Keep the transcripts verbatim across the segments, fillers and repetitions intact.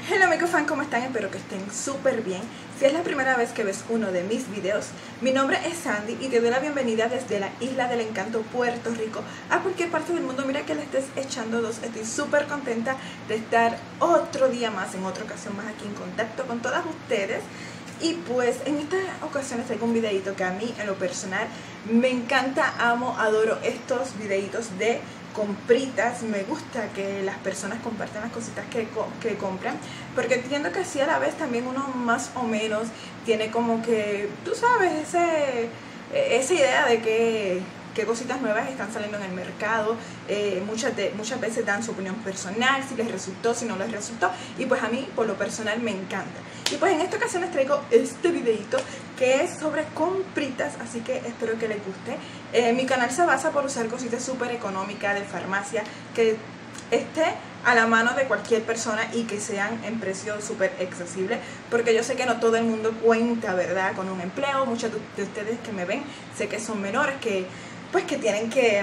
Hola amigos fan, ¿cómo están? Espero que estén súper bien. Si es la primera vez que ves uno de mis videos, mi nombre es Sandy y te doy la bienvenida desde la Isla del Encanto, Puerto Rico, a cualquier parte del mundo. Mira que le estés echando dos. Estoy súper contenta de estar otro día más, en otra ocasión más aquí en contacto con todas ustedes. Y pues en esta ocasión les traigo un videito que a mí en lo personal me encanta, amo, adoro estos videitos de compritas. Me gusta que las personas compartan las cositas que, que compran, porque entiendo que así a la vez también uno más o menos tiene como que, tú sabes, ese, esa idea de que qué cositas nuevas están saliendo en el mercado. Eh, muchas, de, muchas veces dan su opinión personal, si les resultó, si no les resultó, y pues a mí por lo personal me encanta. Y pues en esta ocasión les traigo este videito que es sobre compritas, así que espero que les guste. Eh, mi canal se basa por usar cositas súper económicas de farmacia, que esté a la mano de cualquier persona y que sean en precio súper accesible, porque yo sé que no todo el mundo cuenta, ¿verdad?, con un empleo. Muchos de ustedes que me ven sé que son menores, que pues que tienen que,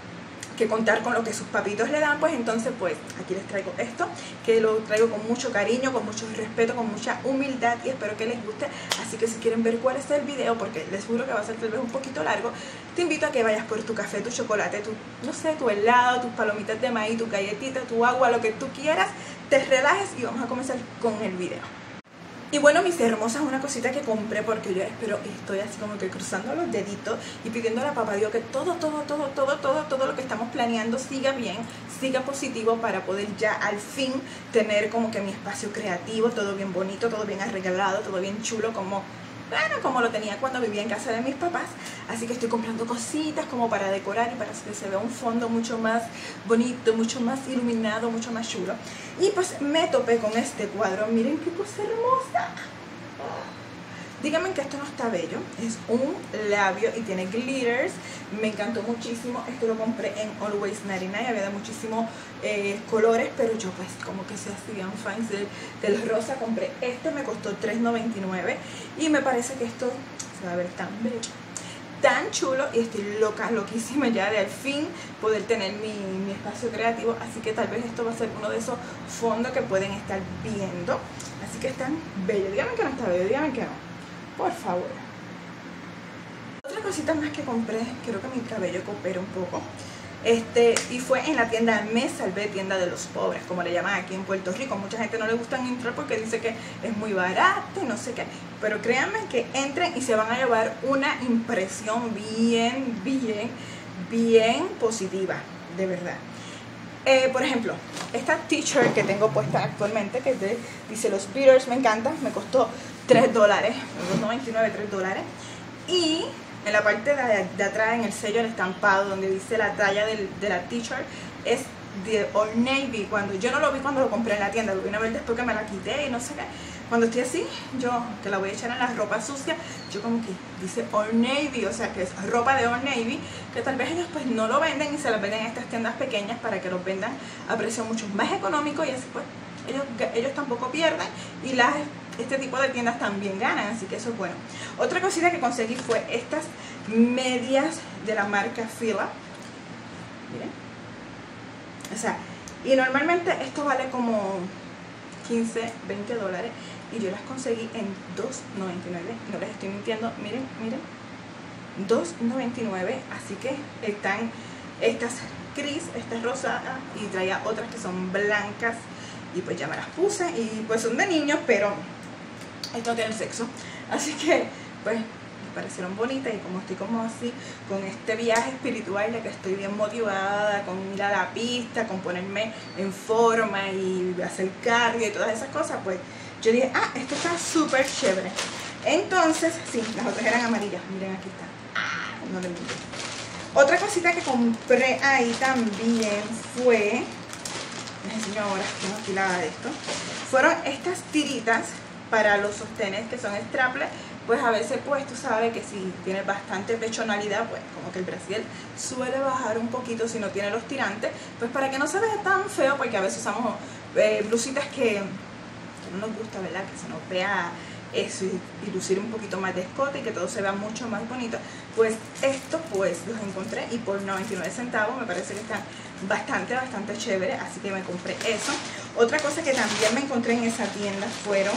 que contar con lo que sus papitos le dan. Pues entonces pues aquí les traigo esto, que lo traigo con mucho cariño, con mucho respeto, con mucha humildad, y espero que les guste. Así que si quieren ver cuál es el video, porque les juro que va a ser tal vez un poquito largo, te invito a que vayas por tu café, tu chocolate, tu, no sé, tu helado, tus palomitas de maíz, tu galletita, tu agua, lo que tú quieras, te relajes y vamos a comenzar con el video. Y bueno, mis hermosas, una cosita que compré, porque yo espero, estoy así como que cruzando los deditos y pidiéndole a papá Dios que todo, todo, todo, todo, todo, todo lo que estamos planeando siga bien, siga positivo, para poder ya al fin tener como que mi espacio creativo, todo bien bonito, todo bien arreglado, todo bien chulo, como, bueno, como lo tenía cuando vivía en casa de mis papás. Así que estoy comprando cositas como para decorar y para que se vea un fondo mucho más bonito, mucho más iluminado, mucho más chulo. Y pues me topé con este cuadro. Miren qué cosa hermosa. Díganme que esto no está bello. Es un labio y tiene glitters. Me encantó muchísimo. Esto lo compré en Always noventa y nueve. Había de muchísimos eh, colores, pero yo pues como que se hacían fans del, del rosa. Compré este, me costó tres noventa y nueve. Y me parece que esto se va a ver tan bello, tan chulo, y estoy loca, loquísima ya de al fin poder tener mi, mi espacio creativo. Así que tal vez esto va a ser uno de esos fondos que pueden estar viendo. Así que están bellos. Díganme que no está bello, díganme que no, por favor. Otra cosita más que compré, creo que mi cabello coopera un poco, este y fue en la tienda Me Salvé, tienda de los pobres, como le llaman aquí en Puerto Rico. Mucha gente no le gusta entrar porque dice que es muy barato y no sé qué, pero créanme que entren y se van a llevar una impresión bien, bien, bien positiva, de verdad. Eh, por ejemplo, esta t-shirt que tengo puesta actualmente, que de, dice los Beaters, me encanta, me costó tres dólares, dos noventa y nueve, tres dólares. Y en la parte de, de atrás, en el sello, el estampado, donde dice la talla del, de la t-shirt, es de Old Navy. Cuando yo no lo vi cuando lo compré en la tienda, lo vine a ver después que me la quité y no sé qué. Cuando estoy así, yo que la voy a echar en la ropa sucia, yo como que dice Old Navy, o sea que es ropa de Old Navy, que tal vez ellos pues no lo venden y se las venden en estas tiendas pequeñas para que los vendan a precio mucho más económico, y así pues ellos, ellos tampoco pierden y las, este tipo de tiendas también ganan, así que eso es bueno. Otra cosita que conseguí fue estas medias de la marca Fila. Miren, o sea, y normalmente esto vale como quince, veinte dólares, y yo las conseguí en dos noventa y nueve, no les estoy mintiendo. Miren, miren, dos noventa y nueve. Así que están estas gris, estas rosadas, y traía otras que son blancas, y pues ya me las puse, y pues son de niños, pero esto no tiene sexo, así que pues me parecieron bonitas. Y como estoy como así con este viaje espiritual, ya que estoy bien motivada con ir a la pista, con ponerme en forma y hacer cardio y todas esas cosas, pues yo dije, ah, esto está súper chévere. Entonces, sí, las otras eran amarillas, miren, aquí está. Ah, no le entiendo. Otra cosita que compré ahí también fue, les enseño ahora, tengo aquí la de esto, fueron estas tiritas para los sostenes, que son strapless. Pues a veces pues tú sabes que si tienes bastante pechonalidad, pues como que el brasier suele bajar un poquito si no tiene los tirantes, pues para que no se vea tan feo, porque a veces usamos eh, blusitas que, que no nos gusta, ¿verdad?, que se nos vea eso, y, y lucir un poquito más de escote y que todo se vea mucho más bonito. Pues esto pues los encontré y por noventa y nueve centavos me parece que están bastante, bastante chévere, así que me compré eso. Otra cosa que también me encontré en esa tienda fueron,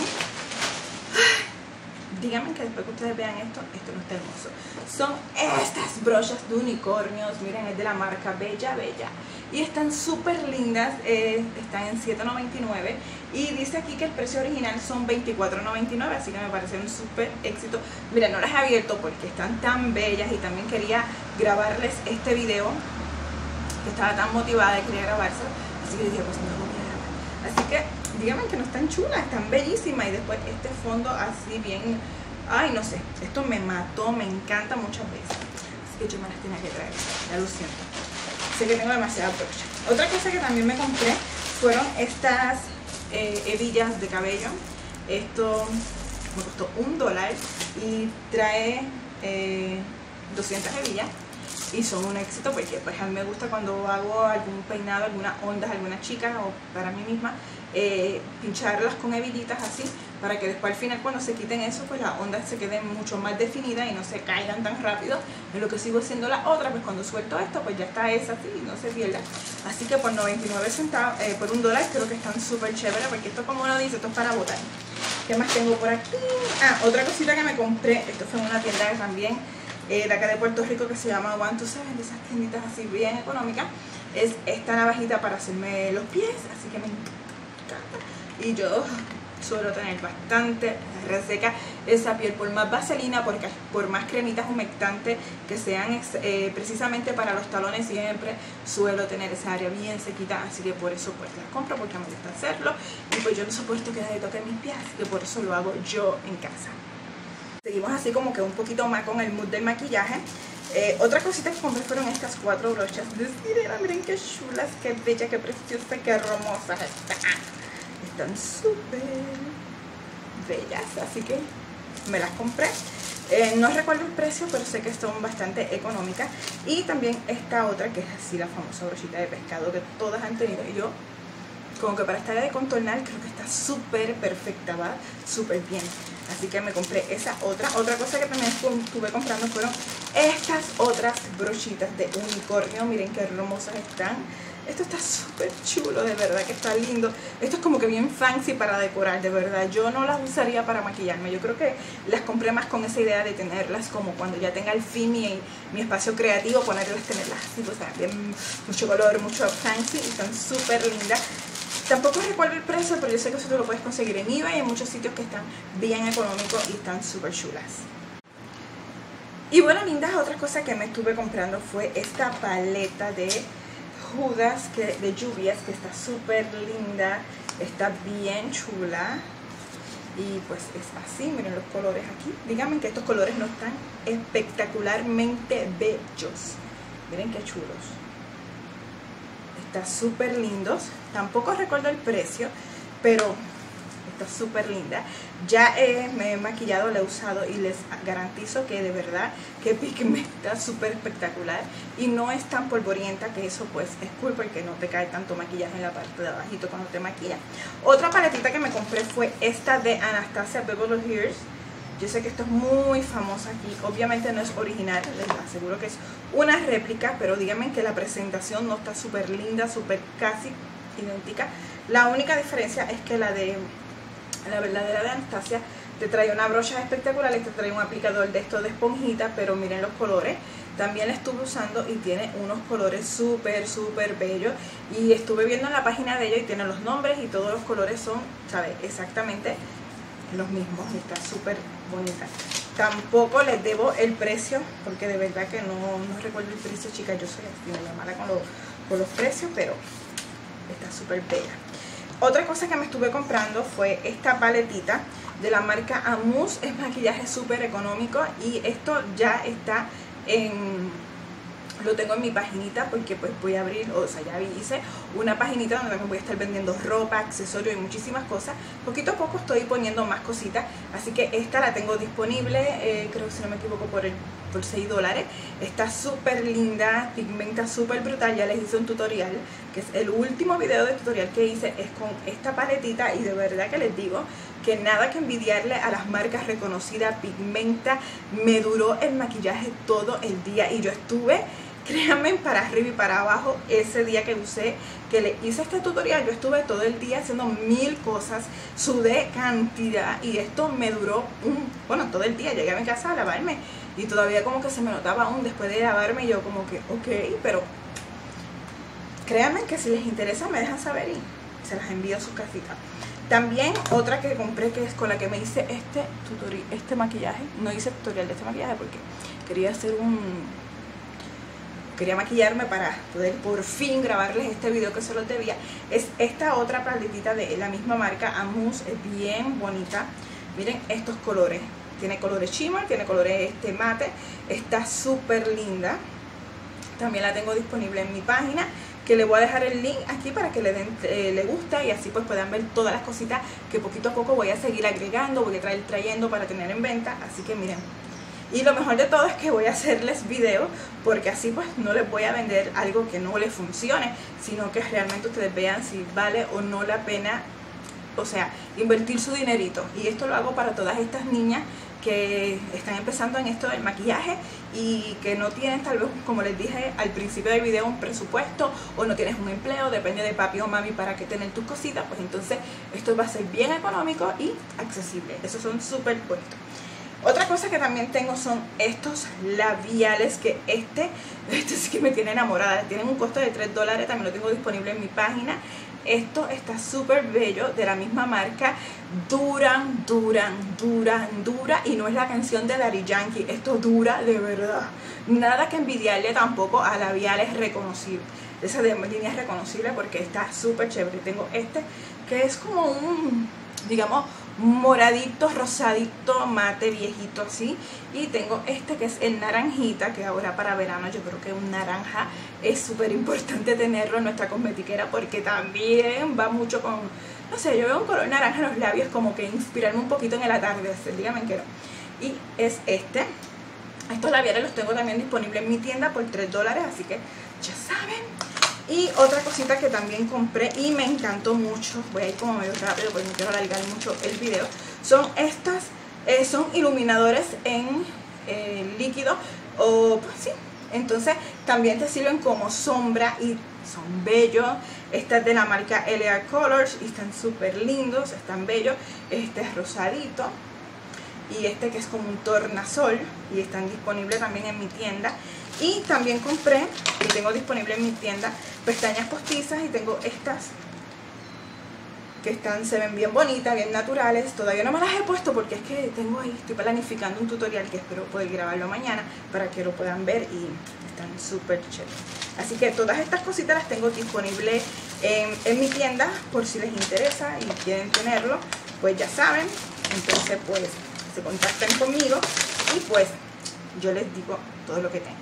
díganme que después que ustedes vean esto, esto no está hermoso, son estas brochas de unicornios. Miren, es de la marca Bella Bella y están súper lindas. Eh, están en siete noventa y nueve y dice aquí que el precio original son veinticuatro noventa y nueve, así que me parece un súper éxito. Miren, no las he abierto porque están tan bellas y también quería grabarles este video, que estaba tan motivada y quería grabárselo, así que dije, pues no lo voy a grabar. Así que díganme que no están chulas, están bellísimas. Y después este fondo así bien, ay no sé, esto me mató, me encanta muchas veces, así que yo me las tenía que traer, ya lo siento, sé que tengo demasiada brocha. Otra cosa que también me compré fueron estas eh, hebillas de cabello. Esto me costó un dólar y trae eh, doscientas hebillas y son un éxito porque pues a mí me gusta cuando hago algún peinado, algunas ondas, alguna chica o para mí misma, eh, pincharlas con hebillitas así, para que después al final cuando se quiten eso pues las ondas se queden mucho más definidas y no se caigan tan rápido. Es lo que sigo haciendo la otra, pues cuando suelto esto pues ya está esa así y no se pierda. Así que por noventa y nueve centavos, eh, por un dólar creo que están súper chéveres, porque esto, como uno dice, esto es para botar. ¿Qué más tengo por aquí? Ah, otra cosita que me compré, esto fue en una tienda que también Eh, de acá de Puerto Rico, que se llama One to Seven, de esas tienditas así bien económicas. Es esta navajita para hacerme los pies, así que me encanta. Y yo suelo tener bastante reseca esa piel, por más vaselina, porque por más cremitas humectantes que sean eh, precisamente para los talones, siempre suelo tener esa área bien sequita, así que por eso pues las compro, porque me gusta hacerlo. Y pues yo no soporto que nadie toque mis pies, así que por eso lo hago yo en casa. Seguimos así como que un poquito más con el mood del maquillaje. Eh, otra cosita que compré fueron estas cuatro brochas de sirena. Miren qué chulas, qué bella, qué preciosa, qué hermosas están. Están súper bellas, así que me las compré. Eh, no recuerdo el precio, pero sé que son bastante económicas. Y también esta otra, que es así la famosa brochita de pescado que todas han tenido. Y yo, como que para esta área de contornar, creo que está súper perfecta, va súper bien. Así que me compré esa otra. Otra cosa que también estuve comprando fueron estas otras brochitas de unicornio. Miren qué hermosas están. Esto está súper chulo, de verdad que está lindo. Esto es como que bien fancy para decorar, de verdad. Yo no las usaría para maquillarme. Yo creo que las compré más con esa idea de tenerlas como cuando ya tenga el fin mi, mi espacio creativo, ponerlas, tenerlas así, pues, bien, mucho color, mucho fancy, y están súper lindas. Tampoco recuerdo el precio, pero yo sé que eso tú lo puedes conseguir en eBay y en muchos sitios que están bien económicos y están súper chulas. Y bueno, lindas, otra cosa que me estuve comprando fue esta paleta de Judas, que, de lluvias, que está súper linda, está bien chula. Y pues es así, miren los colores aquí. Díganme que estos colores no están espectacularmente bellos. Miren qué chulos. Está súper lindos. Tampoco recuerdo el precio, pero está súper linda. Ya eh, me he maquillado, la he usado y les garantizo que de verdad que pigmenta súper espectacular y no es tan polvorienta, que eso pues es cool porque no te cae tanto maquillaje en la parte de abajito cuando te maquillas. Otra paletita que me compré fue esta de Anastasia Beverly Hills. Yo sé que esto es muy famosa aquí, obviamente no es original, les aseguro que es una réplica, pero díganme que la presentación no está súper linda, súper casi idéntica. La única diferencia es que la de la verdadera de Anastasia te trae una brocha espectacular y te trae un aplicador de esto de esponjita, pero miren los colores. También la estuve usando y tiene unos colores súper, súper bellos. Y estuve viendo en la página de ellos y tiene los nombres y todos los colores son, ¿sabes? Exactamente los mismos. Está súper bonita. Tampoco les debo el precio porque de verdad que no, no recuerdo el precio, chicas. Yo soy así, muy mala con, lo, con los precios, pero está súper bella. Otra cosa que me estuve comprando fue esta paletita de la marca Amuse. Es maquillaje súper económico y esto ya está en... Lo tengo en mi paginita porque pues voy a abrir, o sea ya hice una paginita donde también voy a estar vendiendo ropa, accesorios y muchísimas cosas. Poquito a poco estoy poniendo más cositas, así que esta la tengo disponible, eh, creo que si no me equivoco por, el, por seis dólares. Está súper linda, pigmenta súper brutal, ya les hice un tutorial, que es el último video de tutorial que hice, es con esta paletita y de verdad que les digo que nada que envidiarle a las marcas reconocidas, pigmenta, me duró el maquillaje todo el día y yo estuve créanme, para arriba y para abajo. Ese día que usé, que le hice este tutorial, yo estuve todo el día haciendo mil cosas, sudé cantidad y esto me duró un, bueno, todo el día. Llegué a mi casa a lavarme y todavía como que se me notaba aún después de lavarme. Yo como que, ok, pero créanme que si les interesa me dejan saber y se las envío a sus casitas. También otra que compré, que es con la que me hice este tutorial, este maquillaje. No hice tutorial de este maquillaje porque quería hacer un... Quería maquillarme para poder por fin grabarles este video que se los debía. Es esta otra paletita de la misma marca, Amuse. Es bien bonita. Miren estos colores. Tiene colores shimmer, tiene colores este mate. Está súper linda. También la tengo disponible en mi página, que le voy a dejar el link aquí para que le den eh, le gusta y así pues puedan ver todas las cositas que poquito a poco voy a seguir agregando, voy a traer trayendo para tener en venta. Así que miren, y lo mejor de todo es que voy a hacerles videos, porque así pues no les voy a vender algo que no les funcione, sino que realmente ustedes vean si vale o no la pena, o sea, invertir su dinerito. Y esto lo hago para todas estas niñas que están empezando en esto del maquillaje y que no tienen, tal vez, como les dije al principio del video, un presupuesto, o no tienes un empleo, depende de papi o mami para que tener tus cositas. Pues entonces esto va a ser bien económico y accesible. Esos son súper buenos. Otra cosa que también tengo son estos labiales, que este, este sí que me tiene enamorada. Tienen un costo de tres dólares, también lo tengo disponible en mi página. Esto está súper bello, de la misma marca. Duran, duran, duran, dura. Y no es la canción de Daddy Yankee, esto dura de verdad. Nada que envidiarle tampoco a labiales reconocibles, de esa línea reconocible, porque está súper chévere. Tengo este que es como un, digamos, moradito, rosadito, mate, viejito así. Y tengo este que es el naranjita, que ahora para verano yo creo que un naranja es súper importante tenerlo en nuestra cosmetiquera, porque también va mucho con, no sé, yo veo un color naranja en los labios, como que inspirarme un poquito en el atardecer, díganme que no. Y es este. Estos labiales los tengo también disponibles en mi tienda por tres dólares, así que ya saben. Y otra cosita que también compré y me encantó mucho, voy a ir como medio rápido porque no quiero alargar mucho el video, son estas, eh, son iluminadores en eh, líquido, o pues sí, entonces también te sirven como sombra y son bellos. Esta es de la marca L A Colors y están súper lindos, están bellos. Este es rosadito y este que es como un tornasol, y están disponibles también en mi tienda. Y también compré, y tengo disponible en mi tienda, pestañas postizas, y tengo estas que están, se ven bien bonitas, bien naturales. Todavía no me las he puesto porque es que tengo ahí, estoy planificando un tutorial que espero poder grabarlo mañana para que lo puedan ver, y están súper chéveres. Así que todas estas cositas las tengo disponibles en, en mi tienda, por si les interesa y quieren tenerlo, pues ya saben. Entonces pues se contactan conmigo y pues yo les digo todo lo que tengo.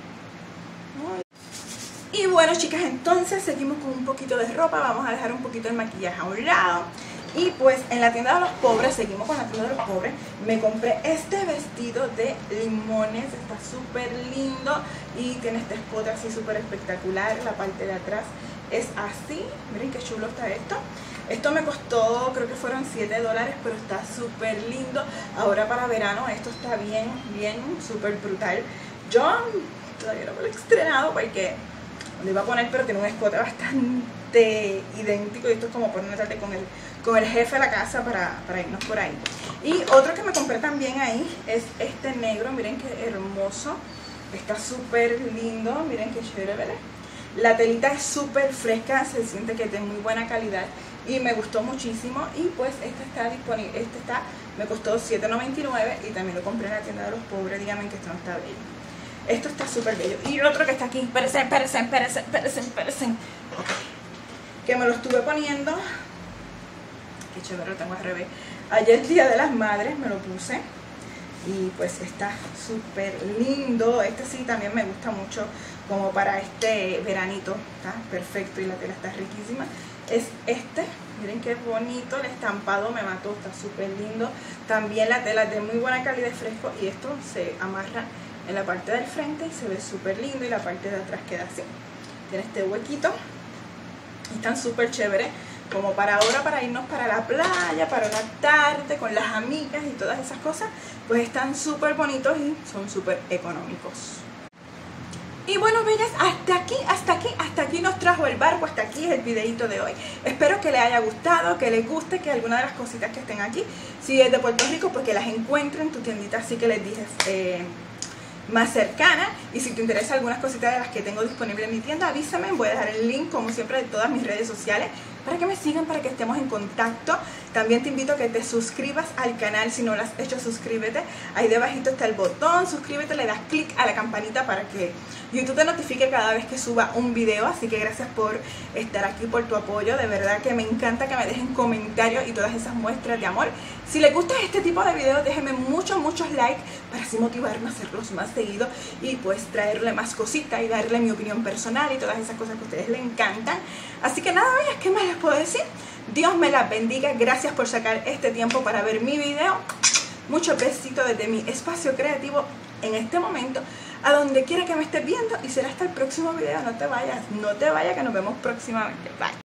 Y bueno, chicas, entonces seguimos con un poquito de ropa. Vamos a dejar un poquito el maquillaje a un lado. Y pues en la tienda de los pobres, seguimos con la tienda de los pobres. Me compré este vestido de limones, está súper lindo y tiene este escote así súper espectacular. La parte de atrás es así, miren qué chulo está esto. Esto me costó, creo que fueron siete dólares, pero está súper lindo. Ahora para verano esto está bien, bien, súper brutal. Yo todavía no me lo he estrenado porque lo iba a poner, pero tiene un escote bastante idéntico, y esto es como por una tarde con el, con el jefe de la casa para, para irnos por ahí. Y otro que me compré también ahí es este negro, miren qué hermoso, está súper lindo, miren qué chévere, ¿verdad? La telita es súper fresca, se siente que es de muy buena calidad y me gustó muchísimo. Y pues este está disponible, este está, me costó siete noventa y nueve y también lo compré en la tienda de los pobres. Díganme que esto no está bello. Esto está súper bello. Y otro que está aquí, espérense, espérense, espérense, espérense, espérense. Okay. Que me lo estuve poniendo. Qué chévere, lo tengo al revés. Ayer, Día de las Madres, me lo puse. Y pues está súper lindo. Este sí también me gusta mucho como para este veranito. Está perfecto y la tela está riquísima. Es este. Miren qué bonito. El estampado me mató. Está súper lindo. También la tela es de muy buena calidad, fresco. Y esto se amarra en la parte del frente y se ve súper lindo, y la parte de atrás queda así. Tiene este huequito. Están súper chéveres, como para ahora, para irnos para la playa, para una tarde con las amigas y todas esas cosas. Pues están súper bonitos y son súper económicos. Y bueno, bellas, hasta aquí, hasta aquí, hasta aquí nos trajo el barco, hasta aquí es el videito de hoy. Espero que les haya gustado, que les guste, que alguna de las cositas que estén aquí, si es de Puerto Rico, pues que las encuentren en tu tiendita, así que les dije eh, más cercana. Y si te interesa algunas cositas de las que tengo disponible en mi tienda, avísame, voy a dejar el link como siempre de todas mis redes sociales para que me sigan, para que estemos en contacto. También te invito a que te suscribas al canal, si no lo has hecho, suscríbete. Ahí debajito está el botón, suscríbete, le das clic a la campanita para que YouTube te notifique cada vez que suba un video. Así que gracias por estar aquí, por tu apoyo. De verdad que me encanta que me dejen comentarios y todas esas muestras de amor. Si les gusta este tipo de videos, déjenme muchos, muchos likes para así motivarme a hacerlos más seguido y pues traerle más cositas y darle mi opinión personal y todas esas cosas que a ustedes les encantan. Así que nada, bellas, ¿qué más les puedo decir? Dios me las bendiga, gracias por sacar este tiempo para ver mi video. Muchos besitos desde mi espacio creativo en este momento, a donde quiera que me estés viendo, y será hasta el próximo video. No te vayas, no te vayas, que nos vemos próximamente. Bye.